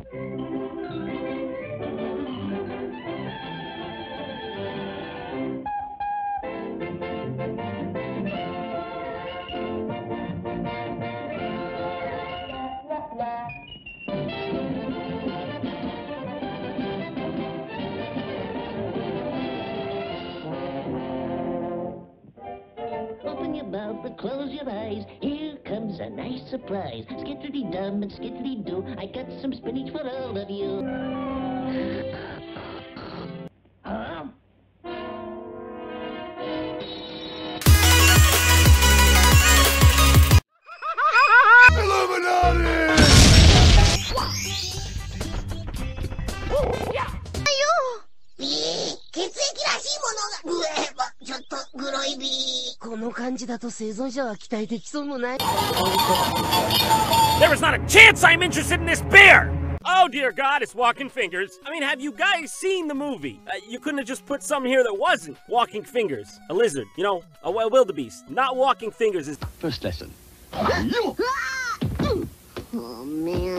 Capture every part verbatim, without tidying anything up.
Open your mouth and close your eyes. Here comes a nice surprise. Skittity-dum and skittity-doo. I got some spinach for all of you. Huh? Illuminati! 血液らしいものが。うえ、ま、ちょっとグロいビー。この感じだと生存者は期待できそうもない。 There is not a chance I'm interested in this beer! Oh dear God, it's Walking Fingers. I mean, have you guys seen the movie? Uh, you couldn't have just put something here that wasn't Walking Fingers. A lizard, you know, a wild wildebeest. Not Walking Fingers is... First lesson. Oh man.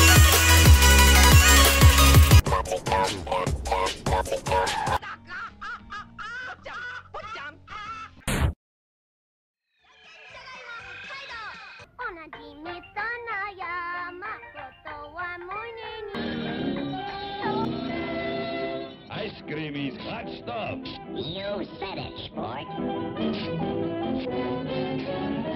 Ice cream is hot stuff. You said it, sport.